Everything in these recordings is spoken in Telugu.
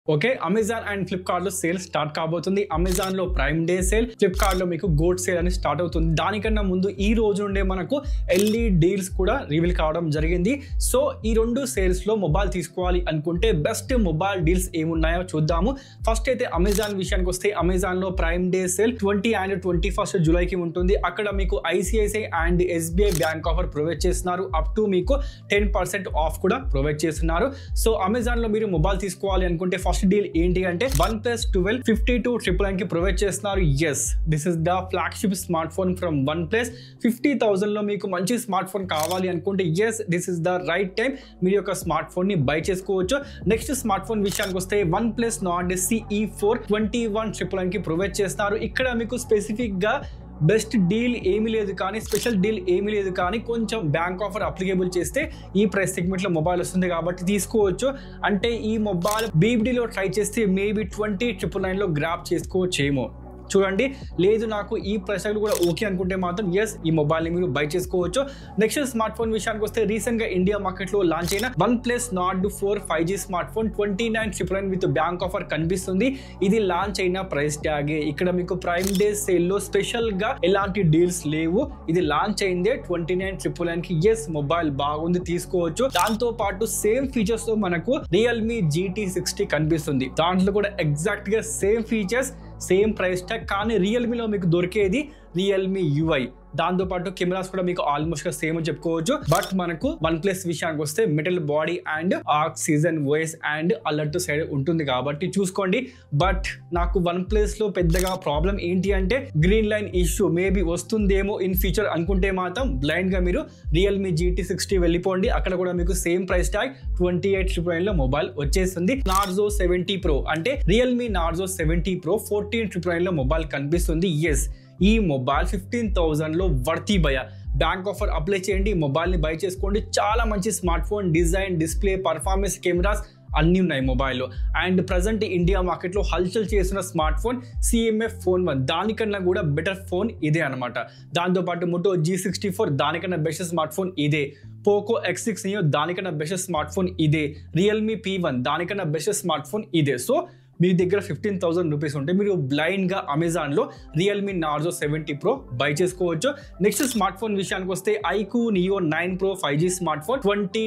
ఓకే, అమెజాన్ అండ్ ఫ్లిప్కార్ట్ లో సేల్ స్టార్ట్ కాబోతుంది. అమెజాన్ లో ప్రైమ్ డే సేల్, ఫ్లిప్కార్ట్ లో మీకు గోల్డ్ సేల్ అని స్టార్ట్ అవుతుంది. దానికన్నా ముందు ఈ రోజు ఉండే మనకు ఎల్ఈ డీల్స్ కూడా రివీల్ కావడం జరిగింది. సో ఈ రెండు సేల్స్ లో మొబైల్ తీసుకోవాలి అనుకుంటే బెస్ట్ మొబైల్ డీల్స్ ఏమున్నాయో చూద్దాము. ఫస్ట్ అయితే అమెజాన్ విషయానికి వస్తే, అమెజాన్ లో prime day sale 20 and 21st జూలైకి ఉంటుంది. అక్కడ మీకు ICICI and SBI bank offer provide చేస్తున్నారు. అప్ టు మీకు 10% ఆఫ్ కూడా ప్రొవైడ్ చేస్తున్నారు. సో అమెజాన్ లో మీరు మొబైల్ తీసుకోవాలి అనుకుంటే ఫస్ట్ డీల్ ఏంటి అంటే OnePlus 12 52,999 కి ప్రొవైడ్ చేస్తున్నారు. Yes, this is the flagship smart phone from OnePlus. 50,000 లో మీకు మంచి స్మార్ట్ ఫోన్ కావాలి అనుకుంటే yes, this is the right time మీరు యొక్క స్మార్ట్ ఫోన్ ని బై చేసుకోవచ్చు. నెక్స్ట్ స్మార్ట్ ఫోన్ విషయానికి వస్తే OnePlus Nord CE4 21,999 కి ప్రొవైడ్ చేస్తున్నారు. ఇక్కడ మీకు స్పెసిఫిక్ గా బెస్ట్ డీల్ ఏమీ లేదు, కానీ స్పెషల్ డీల్ ఏమీ లేదు, కానీ కొంచెం బ్యాంక్ ఆఫర్ అప్లికేబుల్ చేస్తే ఈ ప్రైస్ సెగ్మెంట్ లో మొబైల్ వస్తుంది కాబట్టి తీసుకోవచ్చు. అంటే ఈ మొబైల్ బీబీడీలో ట్రై చేస్తే మేబీ 20,999 లో గ్రాప్ చేసుకోవచ్చేమో. చూడండి, లేదు నాకు ఈ ప్రైస్ కూడా ఓకే అనుకుంటే మాత్రం ఎస్, ఈ మొబైల్ ని మీరు బై చేసుకోవచ్చు. నెక్స్ట్ స్మార్ట్ ఫోన్ విషయానికి వస్తే, రీసెంట్ గా ఇండియా మార్కెట్ లో లాంచ్ అయిన OnePlus Nord 4 5G smart phone 29,999 with bank offer కనిపిస్తుంది. ఇది లాంచ్ అయిన ప్రైస్ ట్యాగే. ఇక్కడ మీకు ప్రైమ్ డే సేల్ లో స్పెషల్ గా ఎలాంటి డీల్స్ లేవు. ఇది లాంచ్ అయిందే 29,999 కి. ఎస్, మొబైల్ బాగుంది, తీసుకోవచ్చు. దాంతో పాటు సేమ్ ఫీచర్స్ తో మనకు Realme GT60 కనిపిస్తుంది. దాంట్లో కూడా ఎగ్జాక్ట్ గా same features, same price tag, కానీ రియల్మీలో మీకు దొరికేది Realme UI. దాంతో పాటు కెమెరాస్ కూడా మీకు ఆల్మోస్ట్ గా సేమ్ అని చెప్పుకోవచ్చు. బట్ మనకు OnePlus విషయానికి వస్తే metal body and oxygen voice and alert side ఉంటుంది కాబట్టి చూసుకోండి. బట్ నాకు OnePlus లో పెద్దగా ప్రాబ్లం ఏంటి అంటే గ్రీన్ లైన్ ఇష్యూ. మేబీ వస్తుందేమో ఇన్ ఫ్యూచర్ అనుకుంటే మాత్రం బ్లైండ్ గా మీరు Realme GT60 వెళ్ళిపోండి. అక్కడ కూడా మీకు సేమ్ ప్రైస్ ట్యాగ్ 28,999 లో మొబైల్ వచ్చేస్తుంది. Narzo 70 Pro అంటే Realme Narzo 70 Pro 14,999 లో మొబైల్ కనిపిస్తుంది. ఎస్, ఈ మొబైల్ 15,000 లో వర్తి భయ. బ్యాంక్ ఆఫర్ అప్లై చేయండి, మొబైల్ ని బై చేసుకోండి. చాలా మంచి smart phone, design, display, performance, cameras అన్ని ఉన్నాయి మొబైల్లో. అండ్ ప్రజెంట్ ఇండియా మార్కెట్ లో హల్చల్ చేసిన స్మార్ట్ ఫోన్ CMF Phone 1, దానికన్నా కూడా బెటర్ ఫోన్ ఇదే అనమాట. దాంతో పాటు Moto G64, దానికన్నా బెస్ట్ స్మార్ట్ ఫోన్ ఇదే. Poco X6 Neo, దానికన్నా బెస్ట్ స్మార్ట్ ఫోన్ ఇదే. Realme P1, దానికన్నా బెస్ట్ స్మార్ట్ ఫోన్ ఇదే. సో మీ దగ్గర 15,000 రూపీస్ ఉంటే మీరు బ్లైండ్ గా అమెజాన్ లో Realme Narzo 70 Pro బై చేసుకోవచ్చు. నెక్స్ట్ స్మార్ట్ ఫోన్ విషయానికి వస్తే iQOO Neo 9 Pro 5G smart phone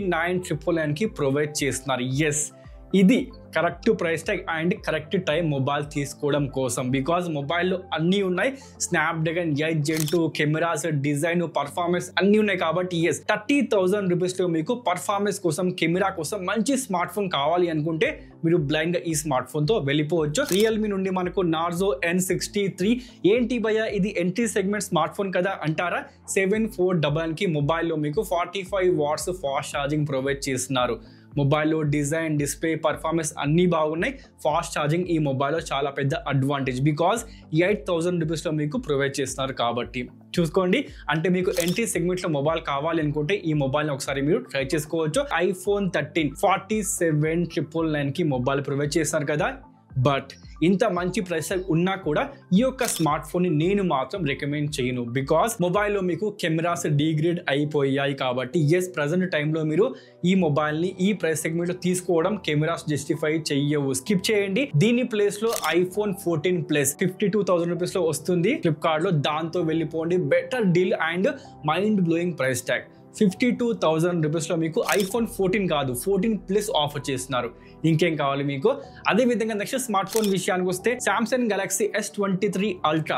29,999 కి ప్రొవైడ్ చేస్తున్నారు. ఎస్, ఇది correct price tag and correct time mobile తీసుకోవడం కోసం. బికాజ్ మొబైల్లో అన్నీ ఉన్నాయి, Snapdragon 8 Gen 2, cameras, design, performance అన్నీ ఉన్నాయి కాబట్టి ఎస్, 30,000 రూపీస్లో మీకు పర్ఫార్మెన్స్ కోసం, కెమెరా కోసం మంచి స్మార్ట్ ఫోన్ కావాలి అనుకుంటే మీరు బ్లైండ్ గా ఈ స్మార్ట్ ఫోన్ తో వెళ్ళిపోవచ్చు. రియల్మీ నుండి మనకు Narzo N63 ఏంటి భయ్యా, ఇది ఎంట్రీ సెగ్మెంట్ స్మార్ట్ ఫోన్ కదా అంటారా? 7499 కి మొబైల్లో మీకు 45 watts ఫాస్ట్ ఛార్జింగ్ ప్రొవైడ్ చేస్తున్నారు. మొబైల్లో డిజైన్, డిస్ప్లే, పర్ఫార్మెన్స్ అన్నీ బాగున్నాయి. ఫాస్ట్ ఛార్జింగ్ ఈ మొబైల్లో చాలా పెద్ద అడ్వాంటేజ్. బికాజ్ 8,000 రూపీస్లో మీకు ప్రొవైడ్ చేస్తున్నారు కాబట్టి చూసుకోండి. అంటే మీకు ఎంట్రీ సెగ్మెంట్లో మొబైల్ కావాలి అనుకుంటే ఈ మొబైల్ని ఒకసారి మీరు ట్రై చేసుకోవచ్చు. iPhone 13 47,999 కి మొబైల్ ప్రొవైడ్ చేస్తున్నారు కదా. బట్ ఇంత మంచి ప్రైస్ ఉన్నా కూడా ఈ యొక్క స్మార్ట్ ఫోన్ ని నేను మాత్రం రికమెండ్ చేయను. బికాస్ మొబైల్లో మీకు కెమెరాస్ డిగ్రేడ్ అయిపోయాయి కాబట్టి ఎస్, ప్రజెంట్ టైంలో మీరు ఈ మొబైల్ ని ఈ ప్రైస్ సెగ్మెంట్ లో తీసుకోవడం కెమెరాస్ జస్టిఫై చెయ్యవు, స్కిప్ చేయండి. దీని ప్లేస్ లో iPhone 14 Plus 52,000 రూపీస్ లో వస్తుంది ఫ్లిప్కార్ట్ లో. దాంతో వెళ్ళిపోండి, better deal and mind blowing price tag. 52,000 రూపీస్లో మీకు iPhone 14 కాదు 14 Plus ఆఫర్ చేస్తున్నారు. ఇంకేం కావాలి మీకు? అదే విధంగా నెక్స్ట్ స్మార్ట్ ఫోన్ విషయానికి వస్తే Samsung Galaxy S23 Ultra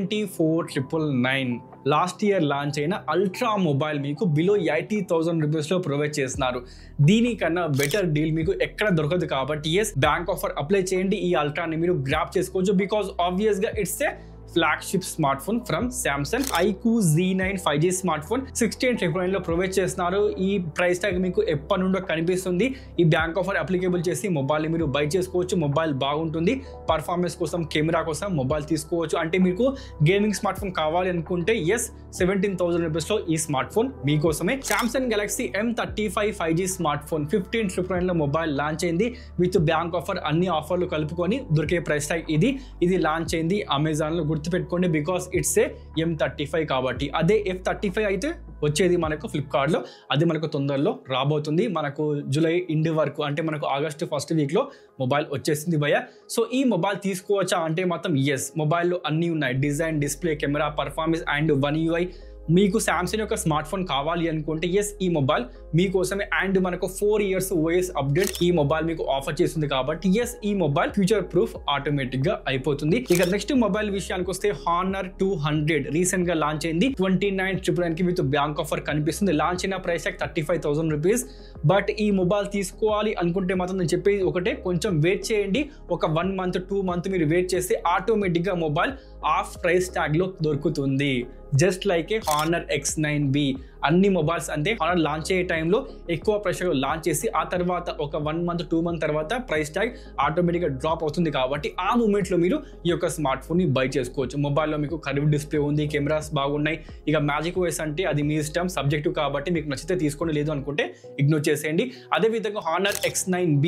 74,999 last year launch అయిన అల్ట్రా మొబైల్ మీకు బిలో 80,000 రూపీస్లో ప్రొవైడ్ చేస్తున్నారు. దీనికన్నా బెటర్ డీల్ మీకు ఎక్కడ దొరకదు కాబట్టి ఎస్, బ్యాంక్ ఆఫర్ అప్లై చేయండి, ఈ అల్ట్రాని మీరు గ్రాప్ చేసుకోవచ్చు. బికాస్ ఆబ్వియస్ గా it's a flagship smart phone from Samsung. iQOO Z9 5G smart phone 16,999 లో ప్రొవైడ్ చేస్తున్నారు. ఈ ప్రైస్ ట్యాగ్ మీకు ఎప్పటి నుండో కనిపిస్తుంది. ఈ బ్యాంక్ ఆఫర్ అప్లికేబుల్ చేసి మొబైల్ మీరు బై చేసుకోవచ్చు. మొబైల్ బాగుంటుంది, పర్ఫార్మెన్స్ కోసం, కెమెరా కోసం మొబైల్ తీసుకోవచ్చు. అంటే మీకు గేమింగ్ స్మార్ట్ ఫోన్ కావాలి అనుకుంటే ఎస్, 17,000 రూపీస్లో ఈ స్మార్ట్ ఫోన్ మీకోసమే. Samsung Galaxy M35 5G smart phone 15,999 లో మొబైల్ లాంచ్ అయింది. విత్ బ్యాంక్ ఆఫర్ అన్ని ఆఫర్లు కలుపుకొని దొరికే ప్రైస్ ట్యాగ్ ఇది లాంచ్ అయింది అమెజాన్ లో. గుర్తుపెట్టుకోండి, బికాస్ ఇట్స్ ఏ M35 కాబట్టి. అదే F35 అయితే వచ్చేది మనకు ఫ్లిప్కార్ట్లో, అది మనకు తొందరలో రాబోతుంది. మనకు జూలై ఎండ్ వరకు అంటే మనకు ఆగస్టు ఫస్ట్ వీక్లో మొబైల్ వచ్చేసింది భయ్య. సో ఈ మొబైల్ తీసుకోవచ్చా అంటే మాత్రం ఎస్, మొబైల్లో అన్నీ ఉన్నాయి. Design, display, camera, performance and One UI. మీకు శాంసంగ్ యొక్క స్మార్ట్ ఫోన్ కావాలి అనుకుంటే ఎస్, ఈ మొబైల్ మీకోసమే. అండ్ మనకు 4 years OS అప్డేట్ ఈ మొబైల్ మీకు ఆఫర్ చేస్తుంది కాబట్టి ఎస్, ఈ మొబైల్ ఫ్యూచర్ ప్రూఫ్ ఆటోమేటిక్ గా అయిపోతుంది. ఇక నెక్స్ట్ మొబైల్ విషయానికి వస్తే Honor 200 రీసెంట్ గా లాంచ్ అయింది. 29,999 కి విత్ బ్యాంక్ ఆఫర్ కనిపిస్తుంది. లాంచ్ అయిన ప్రైస్ 35,000 రూపీస్. బట్ ఈ మొబైల్ తీసుకోవాలి అనుకుంటే మాత్రం నేను చెప్పేది ఒకటే, కొంచెం వెయిట్ చేయండి. ఒక 1 month 2 month మీరు వెయిట్ చేస్తే ఆటోమేటిక్ గా మొబైల్ ఆఫ్ ప్రైస్ ట్యాగ్ లో దొరుకుతుంది. Just like a Honor X9B. అన్ని మొబైల్స్ అంతే, Honor లాంచ్ అయ్యే టైంలో ఎక్కువ ప్రైస్లో లాంచ్ చేసి ఆ తర్వాత ఒక 1 month 2 month తర్వాత ప్రైస్ ట్యాగ్ ఆటోమేటిక్గా డ్రాప్ అవుతుంది కాబట్టి ఆ మూమెంట్లో మీరు ఈ యొక్క స్మార్ట్ ఫోన్ని బై చేసుకోవచ్చు. మొబైల్లో మీకు కర్వ్ డిస్ప్లే ఉంది, కెమెరాస్ బాగున్నాయి. ఇక మ్యాజిక్ ఓఎస్ అంటే అది మీ ఇష్టం, సబ్జెక్టివ్ కాబట్టి మీకు నచ్చితే తీసుకోండి, లేదు అనుకుంటే ఇగ్నోర్ చేసేయండి. అదేవిధంగా Honor X9B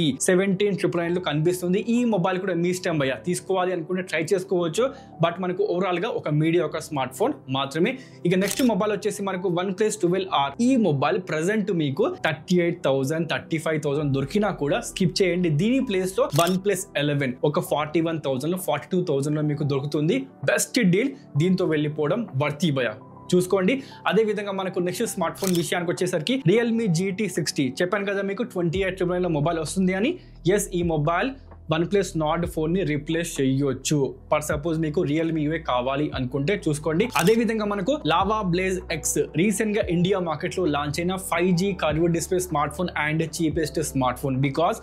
17,999 కనిపిస్తుంది. ఈ మొబైల్ కూడా మీ ఇష్టం భయ్య, తీసుకోవాలి అనుకుంటే ట్రై చేసుకోవచ్చు. బట్ మనకు ఓవరాల్గా ఒక మీడియా ఒక స్మార్ట్ ఫోన్ మాత్రమే. ఇక నెక్స్ట్ మొబైల్ వచ్చేసి మనకు OnePlus 12R. ఈ మొబైల్ ప్రెసెంట్ మీకు 38,000 35,000 దొరికినా కూడా స్కిప్ చేయండి. దీని ప్లేస్ లో OnePlus 11 ఒక 41,000 లో 42,000 లో మీకు దొరుకుతుంది. బెస్ట్ డీల్, దీంతో వెళ్ళిపోవడం వర్తీ భయ, చూసుకోండి. అదే విధంగా మనకు నెక్స్ట్ స్మార్ట్ ఫోన్ విషయానికి వచ్చేసరికి Realme GT60 చెప్పాను కదా మీకు 28,999 లో మొబైల్ వస్తుంది అని. ఎస్, ఈ మొబైల్ OnePlus Nord 4 ని రీప్లేస్ చేయొచ్చు. ఫర్ సపోజ్ మీకు Realme UA కావాలి అనుకుంటే చూసుకోండి. అదే విధంగా మనకు Lava Blaze X రీసెంట్ గా ఇండియా మార్కెట్ లో లాంచ్ అయిన 5G curved display smart phone and cheapest smart phone. Because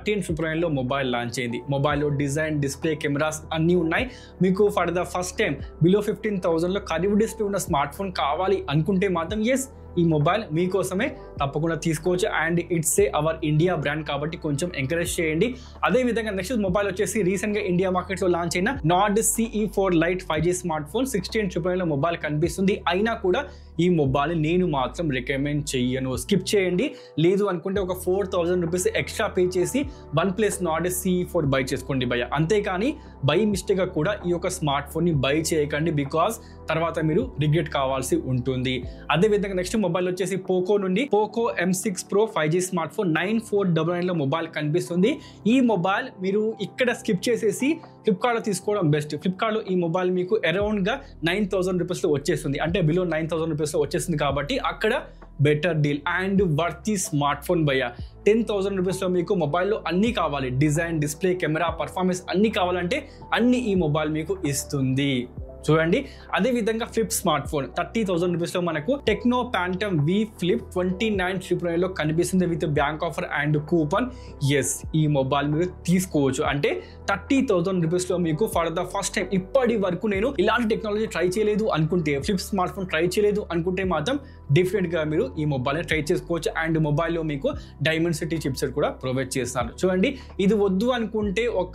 13 లో మొబైల్ లాంచ్ అయింది. మొబైల్లో డిజైన్, డిస్ప్లే, కెమెరాస్ అన్నీ ఉన్నాయి. మీకు for the first time below 15,000 లో కర్వ్డ్ డిస్ప్లే ఉన్న స్మార్ట్ ఫోన్ కావాలి అనుకుంటే మాత్రం ఎస్, ఈ మొబైల్ మీకోసమే, తప్పకుండా తీసుకోవచ్చు. And it's a our India brand కాబట్టి కొంచెం ఎంకరేజ్ చేయండి. అదే విధంగా నెక్స్ట్ మొబైల్ వచ్చేసి రీసెంట్ గా ఇండియా మార్కెట్ లో లాంచ్ అయిన Nord CE4 Lite 5G smart phone. 16,999 లో మొబైల్ కనిపిస్తుంది. అయినా కూడా ఈ మొబైల్ నేను మాత్రం రికమెండ్ చెయ్యను, స్కిప్ చేయండి. లేదు అనుకుంటే ఒక 4,000 రూపీస్ ఎక్స్ట్రా పే చేసి OnePlus Nord CE4 బై చేసుకోండి భయ్య. అంతేకాని బై మిస్టేక్ గా కూడా ఈ యొక్క స్మార్ట్ ఫోన్ ని బై చేయకండి, బికాస్ తర్వాత మీరు రిగ్రెట్ కావాల్సి ఉంటుంది. అదే విధంగా నెక్స్ట్ మొబైల్ వచ్చేసి పోకో నుండి Poco M6 Pro 5G smart phone 9499 లో మొబైల్ కనిపిస్తుంది. ఈ మొబైల్ మీరు ఇక్కడ స్కిప్ చేసేసి ఫ్లిప్కార్ట్లో తీసుకోవడం బెస్ట్. ఫ్లిప్కార్ట్లో ఈ మొబైల్ మీకు అరౌండ్ గా 9,000 రూపీస్లో వచ్చేస్తుంది, అంటే బిలో 9,000 రూపీస్లో వచ్చేస్తుంది కాబట్టి అక్కడ better deal and worthy smart phone భయ్య. 10,000 రూపీస్లో మీకు మొబైల్లో అన్నీ కావాలి, డిజైన్, డిస్ప్లే, కెమెరా, పర్ఫార్మెన్స్ అన్నీ కావాలంటే అన్ని ఈ మొబైల్ మీకు ఇస్తుంది. చూడండి. అదే విధంగా ఫ్లిప్ స్మార్ట్ ఫోన్ 30,000 రూపీస్లో మనకు టెక్నో ప్యాంటమ్ V Flip 29,999 లో కనిపిస్తుంది with bank offer and coupon. Yes, ఈ మొబైల్ మీరు తీసుకోవచ్చు. అంటే 30,000 రూపీస్లో మీకు ఫర్ ద ఫస్ట్ టైం ఇప్పటి వరకు నేను ఇలాంటి టెక్నాలజీ ట్రై చేయలేదు అనుకుంటే, ఫ్లిప్ స్మార్ట్ ఫోన్ ట్రై చేయలేదు అనుకుంటే మాత్రం డెఫినెట్గా మీరు ఈ మొబైల్ని ట్రై చేసుకోవచ్చు. అండ్ మొబైల్లో మీకు డైమెన్సిటీ చిప్సెట్ కూడా ప్రొవైడ్ చేస్తారు. చూడండి, ఇది వద్దు అనుకుంటే ఒక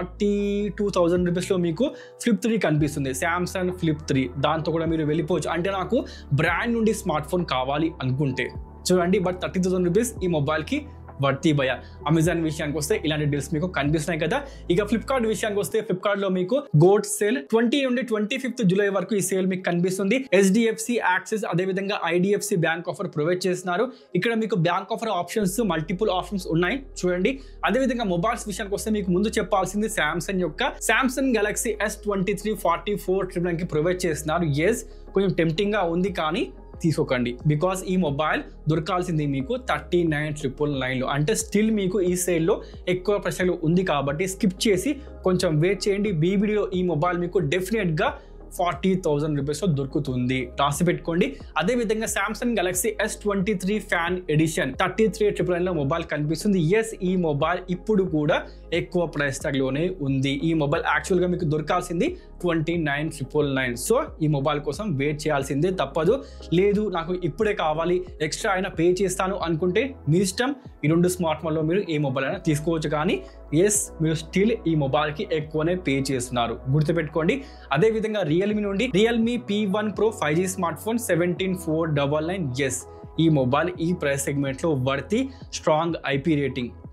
42,000 రూపీస్లో మీకు Flip 3 కనిపిస్తుంది, Samsung Flip 3. దాంతో కూడా మీరు వెళ్ళిపోవచ్చు. అంటే నాకు బ్రాండ్ నుండి స్మార్ట్ ఫోన్ కావాలి అనుకుంటే చూడండి. బట్ 30,000 రూపీస్ ఈ మొబైల్కి వర్తీ భయ. అమెజాన్ విషయానికి వస్తే ఇలాంటి డీల్స్ మీకు కనిపిస్తున్నాయి కదా. ఇక ఫ్లిప్కార్ట్ విషయానికి వస్తే ఫ్లిప్కార్ట్లో మీకు గోల్డ్ సేల్ 20 నుండి 25th జూలై వరకు ఈ సేల్ మీకు కనిపిస్తుంది. HDFC, యాక్సిస్, అదేవిధంగా IDFC బ్యాంక్ ఆఫర్ ప్రొవైడ్ చేస్తున్నారు. ఇక్కడ మీకు bank offer options, multiple options ఉన్నాయి చూడండి. అదేవిధంగా మొబైల్స్ విషయానికి వస్తే మీకు ముందు చెప్పాల్సింది Samsung Galaxy S23 44,999 కి ప్రొవైడ్ చేస్తున్నారు. ఎస్, కొంచెం టెంప్టింగ్ గా ఉంది కానీ తీసుకోకండి, బికాస్ ఈ మొబైల్ దొరకాల్సింది మీకు 39,999 లో. అంటే స్టిల్ మీకు ఈ సేల్లో ఎక్కువ ప్రశ్నలు ఉంది కాబట్టి స్కిప్ చేసి కొంచెం వెయిట్ చేయండి. BBDలో ఈ మొబైల్ మీకు డెఫినెట్గా 40,000 రూపీస్లో దొరుకుతుంది, రాసి పెట్టుకోండి. అదేవిధంగా Samsung Galaxy S23 fan edition 33,999 లో మొబైల్ కనిపిస్తుంది. ఎస్, ఈ మొబైల్ ఇప్పుడు కూడా ఎక్కువ ప్రైస్ ట్యాగ్ లోనే ఉంది. ఈ మొబైల్ యాక్చువల్గా మీకు దొరకాల్సింది 29,999. సో ఈ మొబైల్ కోసం వెయిట్ చేయాల్సిందే, తప్పదు. లేదు నాకు ఇప్పుడే కావాలి, ఎక్స్ట్రా అయినా పే చేస్తాను అనుకుంటే మీ ఇష్టం. ఈ రెండు స్మార్ట్ ఫోన్లో మీరు ఏ మొబైల్ అయినా తీసుకోవచ్చు. కానీ ఎస్, మీరు స్టిల్ ఈ మొబైల్కి ఎక్కువనే పే చేస్తున్నారు, గుర్తుపెట్టుకోండి. అదేవిధంగా రియల్మీ నుండి Realme P1 Pro 5G smart phone 17,499. Yes, ఈ మొబైల్ ఈ ప్రైస్ సెగ్మెంట్లో worthy, strong IP rating,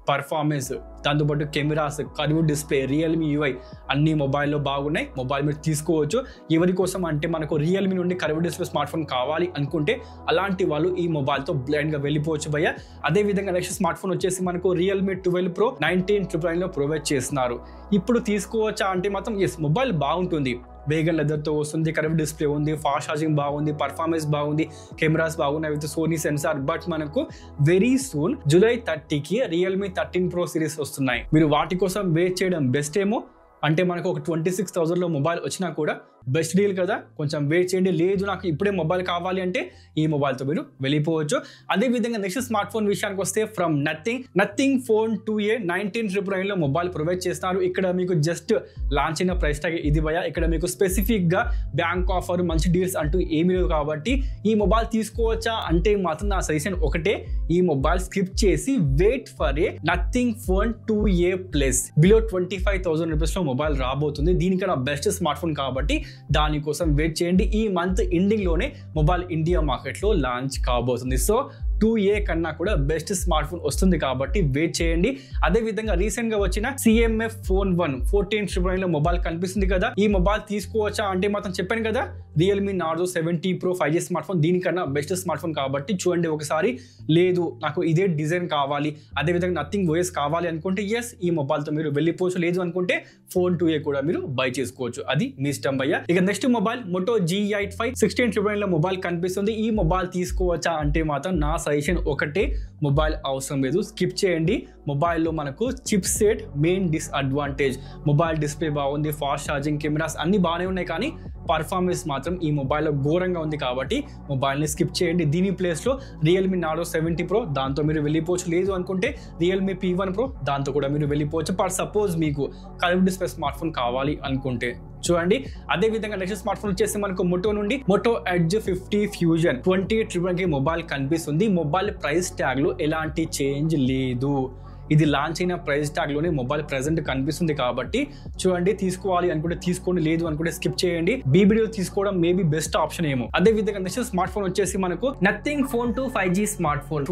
performance, దాంతోపాటు cameras, curve display, Realme UI అన్ని మొబైల్లో బాగున్నాయి. మొబైల్ మీరు తీసుకోవచ్చు. ఎవరి కోసం అంటే మనకు రియల్మీ నుండి కర్వ్ డిస్ప్లే స్మార్ట్ ఫోన్ కావాలి అనుకుంటే అలాంటి వాళ్ళు ఈ మొబైల్తో బ్లైండ్గా వెళ్ళిపోవచ్చు భయ్య. అదేవిధంగా నెక్స్ట్ స్మార్ట్ ఫోన్ వచ్చేసి మనకు రియల్మీ 12 Pro 19,999లో ప్రొవైడ్ చేస్తున్నారు. ఇప్పుడు తీసుకోవచ్చా అంటే మాత్రం ఎస్, మొబైల్ బాగుంటుంది. వేగన్ లెదర్తో వస్తుంది, కర్వ్ డిస్ప్లే ఉంది, ఫాస్ట్ ఛార్జింగ్ బాగుంది, పర్ఫార్మెన్స్ బాగుంది, కెమెరాస్ బాగున్నాయి విత్ సోనీ సెన్సార్. బట్ మనకు వెరీ సూన్ July 30కి రియల్మీ 13 Pro సిరీస్ వస్తున్నాయి. మీరు వాటి కోసం వెయిట్ చేయడం బెస్ట్ ఏమో. అంటే మనకు ఒక 26,000లో మొబైల్ వచ్చినా కూడా బెస్ట్ డీల్ కదా, కొంచెం వెయిట్ చేయండి. లేదు నాకు ఇప్పుడే మొబైల్ కావాలి అంటే ఈ మొబైల్తో మీరు వెళ్ళిపోవచ్చు. అదేవిధంగా నెక్స్ట్ స్మార్ట్ ఫోన్ విషయానికి వస్తే ఫ్రమ్ నథింగ్ ఫోన్ 2A 19,999లో మొబైల్ ప్రొవైడ్ చేస్తున్నారు. ఇక్కడ మీకు జస్ట్ లాంచ్ అయిన ప్రైస్ ట్యాగ్ ఇది భయ. ఇక్కడ మీకు స్పెసిఫిక్గా బ్యాంక్ ఆఫర్, మంచి డీల్స్ అంటూ ఏమీ లేవు కాబట్టి ఈ మొబైల్ తీసుకోవచ్చా అంటే మాత్రం నా సజెషన్ ఒకటే, ఈ మొబైల్ స్కిప్ చేసి wait for a nothing phone 2A plus below 25,000 రూపీస్లో మొబైల్ రాబోతుంది. దీనికన్నా బెస్ట్ స్మార్ట్ ఫోన్ కాబట్టి దానికోసం వెయిట్ చేయండి. ఈ మంత్ ఎండింగ్ లోనే మొబైల్ ఇండియా మార్కెట్లో లాంచ్ కాబోతుంది. సో 2A కన్నా కూడా బెస్ట్ స్మార్ట్ ఫోన్ వస్తుంది కాబట్టి వెయిట్ చేయండి. అదే విధంగా రీసెంట్ గా వచ్చిన CMF Phone 1 14,999లో మొబైల్ కనిపిస్తుంది కదా, ఈ మొబైల్ తీసుకోవచ్చా అంటే మాత్రం చెప్పాను కదా, Realme Narzo 70 Pro 5G smart phone దీనికన్నా బెస్ట్ స్మార్ట్ ఫోన్ కాబట్టి చూడండి ఒకసారి. లేదు నాకు ఇదే డిజైన్ కావాలి, అదేవిధంగా నథింగ్ OS కావాలి అనుకుంటే ఎస్, ఈ మొబైల్తో మీరు వెళ్ళిపోవచ్చు. లేదు అనుకుంటే Phone 2A కూడా మీరు బై చేసుకోవచ్చు, అది మీ ఇష్టం భయ్య. ఇక నెక్స్ట్ మొబైల్ Moto G8 5 16,999లో మొబైల్ కనిపిస్తుంది. ఈ మొబైల్ తీసుకోవచ్చా అంటే మాత్రం నా సజెషన్ ఒకటే, మొబైల్ అవసరం లేదు, స్కిప్ చేయండి. మొబైల్లో మనకు chip set main disadvantage. Mobile display బాగుంది, ఫాస్ట్ ఛార్జింగ్, కెమెరాస్ అన్ని బాగానే ఉన్నాయి, కానీ పర్ఫార్మెన్స్ మాత్రం ఈ మొబైల్లో ఘోరంగా ఉంది కాబట్టి మొబైల్ని స్కిప్ చేయండి. దీని ప్లేస్లో రియల్మీ నార్జో 70 Pro దాంతో మీరు వెళ్ళిపోవచ్చు. లేదు అనుకుంటే రియల్మీ P1 Pro దాంతో కూడా మీరు వెళ్ళిపోవచ్చు. ఫర్ సపోజ్ మీకు కర్వ్ డిస్ప్లే స్మార్ట్ ఫోన్ కావాలి అనుకుంటే చూడండి. అదే విధంగా నెక్స్ట్ స్మార్ట్ ఫోన్ వచ్చేసి మనకు Moto నుండి Moto Edge 50 Fusion 20,999కి మొబైల్ కనిపిస్తుంది. మొబైల్ ప్రైస్ ట్యాగ్ లో ఎలాంటి చేంజ్ లేదు. ఇది లాంచ్ అయిన ప్రైస్ ట్యాగ్ లోనే మొబైల్ ప్రెసెంట్ కనిపిస్తుంది కాబట్టి చూడండి. తీసుకోవాలి అనుకుంటే తీసుకోండి, లేదు అనుకుంటే స్కిప్ చేయండి. BBDలో తీసుకోవడం మేబీ బెస్ట్ ఆప్షన్ ఏమో. అదే విధంగా నెక్స్ట్ స్మార్ట్ ఫోన్ వచ్చేసి మనకు nothing phone 2 5G smart phone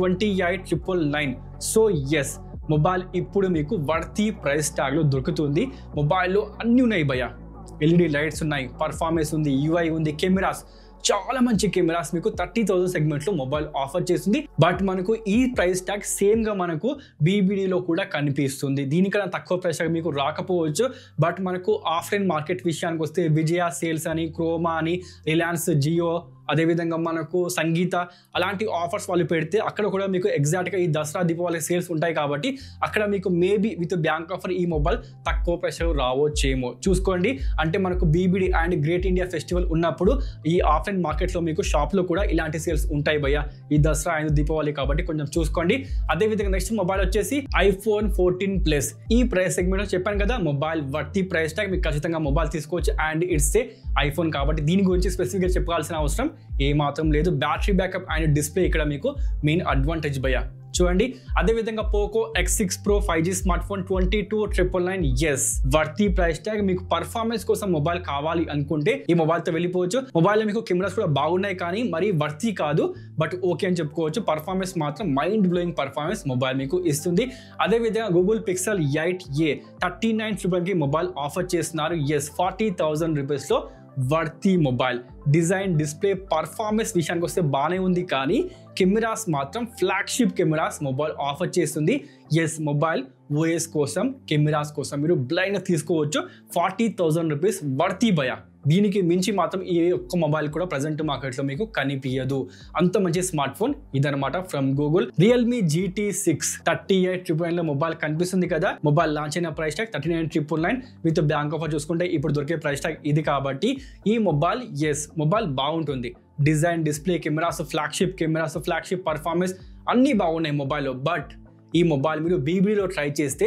28,999. So yes, mobile ఇప్పుడు మీకు వర్తీ ప్రైస్ ట్యాగ్ లో దొరుకుతుంది. మొబైల్లో అన్ని ఉన్నాయి భయ, LED లైట్స్ ఉన్నాయి, పర్ఫార్మెన్స్ ఉంది, UI ఉంది, కెమెరాస్ చాలా మంచి కెమెరాస్ మీకు 30,000 సెగ్మెంట్లో మొబైల్ ఆఫర్ చేస్తుంది. బట్ మనకు ఈ ప్రైస్ ట్యాగ్ సేమ్ గా మనకు BBDలో కూడా కనిపిస్తుంది. దీనికన్నా తక్కువ ప్రైస్ ట్యాగ్ మీకు రాకపోవచ్చు. బట్ మనకు ఆఫ్లైన్ మార్కెట్ విషయానికి వస్తే విజయ సేల్స్ అని, క్రోమా అని, రిలయన్స్ జియో, అదేవిధంగా మనకు సంగీత అలాంటి ఆఫర్స్ వాళ్ళు పెడితే అక్కడ కూడా మీకు ఎగ్జాక్ట్గా ఈ దసరా దీపావళి సేల్స్ ఉంటాయి కాబట్టి అక్కడ మీకు మేబీ విత్ బ్యాంక్ ఆఫర్ ఈ మొబైల్ తక్కువ ప్రైస్లో రావచ్చేమో చూసుకోండి. అంటే మనకు BBD and great India festival ఉన్నప్పుడు ఈ ఆఫ్లైన్ మార్కెట్లో మీకు షాప్లో కూడా ఇలాంటి సేల్స్ ఉంటాయి భయ్య, ఈ దసరా అండ్ దీపావళి కాబట్టి కొంచెం చూసుకోండి. అదేవిధంగా నెక్స్ట్ మొబైల్ వచ్చేసి iPhone 14 Plus. ఈ ప్రైస్ సెగ్మెంట్లో చెప్పాను కదా, మొబైల్ వర్తి ప్రైస్ ట్యాగ్, మీకు ఖచ్చితంగా మొబైల్ తీసుకోవచ్చు. అండ్ ఇట్స్ ఏ ఐఫోన్ కాబట్టి దీని గురించి స్పెసిఫిక్గా చెప్పాల్సిన అవసరం ఏమాత్రం లేదు. బ్యాటరీ బ్యాకప్ అండ్ డిస్ప్లే ఇక్కడ మీకు మెయిన్ అడ్వాంటేజ్ భయ్య చూడండి. అదేవిధంగా Poco X6 Pro 5G smart phone 22,999. Yes, worthy price tag. మీకు పర్ఫార్మెన్స్ కోసం మొబైల్ కావాలి అనుకుంటే ఈ మొబైల్తో వెళ్ళిపోవచ్చు. మొబైల్లో మీకు కెమెరాస్ కూడా బాగున్నాయి, కానీ మరీ వర్తీ కాదు, బట్ ఓకే అని చెప్పుకోవచ్చు. పర్ఫార్మెన్స్ మాత్రం మైండ్ బ్లోయింగ్ పర్ఫార్మెన్స్ మొబైల్ మీకు ఇస్తుంది. అదేవిధంగా గూగుల్ Pixel 8a 39,999కి మొబైల్ ఆఫర్ చేస్తున్నారు. ఎస్, 40,000 రూపీస్లో worthy mobile. Design, display, performance విషయానికి వస్తే బాగానే ఉంది, కానీ కెమెరాస్ మాత్రం ఫ్లాగ్షిప్ కెమెరాస్ మొబైల్ ఆఫర్ చేస్తుంది. ఎస్, మొబైల్ OS కోసం, కెమెరాస్ కోసం మీరు బ్లైండ్గా తీసుకోవచ్చు. 40,000 రూపీస్ వర్తీ భయ. దీనికి మించి మాత్రం ఏ ఒక్క మొబైల్ కూడా ప్రజెంట్ మార్కెట్లో మీకు కనిపించదు. అంత మంచి స్మార్ట్ ఫోన్ ఇదనమాట ఫ్రమ్ గూగుల్. రియల్మీ GT6 38,999లో మొబైల్ కనిపిస్తుంది కదా. మొబైల్ లాంచ్ అయిన price tag 39,999 with bank offer చూసుకుంటే ఇప్పుడు దొరికే ప్రైస్ ట్యాగ్ ఇది కాబట్టి ఈ మొబైల్ ఎస్, మొబైల్ బాగుంటుంది. Design, display, cameras, flagship cameras, flagship performance అన్నీ బాగున్నాయి మొబైల్లో. బట్ ఈ మొబైల్ మీరు BBDలో ట్రై చేస్తే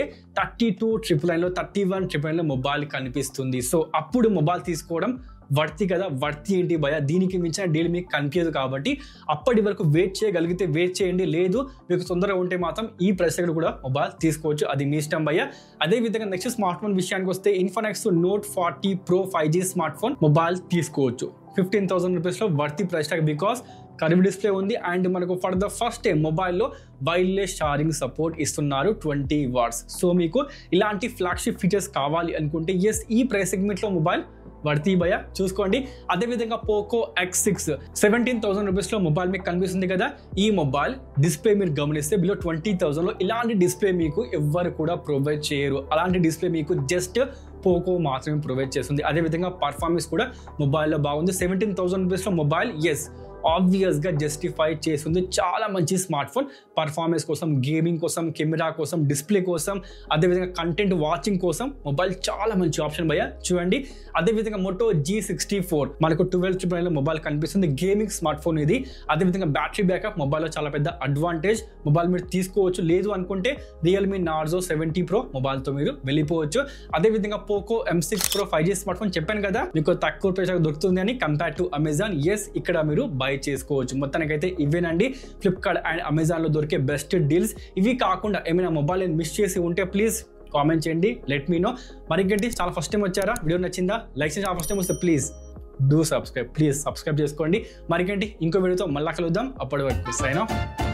32,999లో 31,999లో మొబైల్ కనిపిస్తుంది. సో అప్పుడు మొబైల్ తీసుకోవడం వర్తి కదా. వర్తి ఏంటి భయ, దీనికి మించిన డీల్ మీకు కనిపించదు కాబట్టి అప్పటి వరకు వెయిట్ చేయగలిగితే వెయిట్ చేయండి. లేదు మీకు తొందరగా ఉంటే మాత్రం ఈ ప్రైస్ కూడా మొబైల్ తీసుకోవచ్చు, అది మీ ఇష్టం భయ్య. అదేవిధంగా నెక్స్ట్ స్మార్ట్ ఫోన్ విషయానికి వస్తే Infinix Note 40 Pro 5G smart phone mobile తీసుకోవచ్చు. 15,000 రూపీస్లో worthy price tag. Because curve display ఉంది అండ్ మనకు ఫర్ ద ఫస్ట్ టైం మొబైల్లో వైర్లెస్ ఛార్జింగ్ సపోర్ట్ ఇస్తున్నారు 20 వాట్స్. సో మీకు ఇలాంటి ఫ్లాగ్షిప్ ఫీచర్స్ కావాలి అనుకుంటే ఎస్ ఈ ప్రైస్ సెగ్మెంట్లో మొబైల్ వర్తీ భయ చూసుకోండి. అదేవిధంగా పోకో X6 17,000 రూపీస్లో మొబైల్ మీకు కనిపిస్తుంది కదా. ఈ మొబైల్ డిస్ప్లే మీరు గమనిస్తే బిలో 20,000లో ఇలాంటి డిస్ప్లే మీకు ఎవ్వరు కూడా ప్రొవైడ్ చేయరు. అలాంటి డిస్ప్లే మీకు జస్ట్ పోకో మాత్రమే ప్రొవైడ్ చేస్తుంది. అదేవిధంగా పర్ఫార్మెన్స్ కూడా మొబైల్లో బాగుంది. 17,000 రూపీస్లో మొబైల్ ఎస్ ఆబ్వియస్గా జస్టిఫై చేస్తుంది. చాలా మంచి స్మార్ట్ ఫోన్ పర్ఫార్మెన్స్ కోసం, గేమింగ్ కోసం, కెమెరా కోసం, డిస్ప్లే కోసం, అదేవిధంగా కంటెంట్ వాచింగ్ కోసం మొబైల్ చాలా మంచి ఆప్షన్ భయ్య చూడండి. అదేవిధంగా మోటో G64 మనకు 12,999లో మొబైల్ కనిపిస్తుంది. గేమింగ్ స్మార్ట్ ఫోన్ ఇది. అదేవిధంగా బ్యాటరీ బ్యాకప్ మొబైల్లో చాలా పెద్ద అడ్వాంటేజ్. మొబైల్ మీరు తీసుకోవచ్చు, లేదు అనుకుంటే రియల్మీ నార్జో 70 Pro మొబైల్తో మీరు వెళ్ళిపోవచ్చు. అదేవిధంగా Poco M6 Pro 5G smart phone చెప్పాను కదా మీకు తక్కువ ప్రైస్ దొరుకుతుంది అని కంపేర్ టు అమెజాన్. ఎస్ ఇక్కడ మీరు బై చేసుకోవచ్చు. మొత్తానికైతే ఇవేనండి ఫ్లిప్కార్ట్ అండ్ అమెజాన్లో దొరికే బెస్ట్ డీల్స్. ఇవి కాకుండా ఏమైనా మొబైల్ మిస్ చేసి ఉంటే ప్లీజ్ కామెంట్ చేయండి, లెట్ మీ నో. మరికంటి చాలా ఫస్ట్ టైం వచ్చారా, వీడియో నచ్చిందా, లైక్ చేసి ఫస్ట్ టైం వస్తే please do subscribe, please subscribe చేసుకోండి. మరికంటి ఇంకో వీడియోతో మళ్ళా కలుద్దాం. అప్పటి వరకు సైన్ ఆఫ్.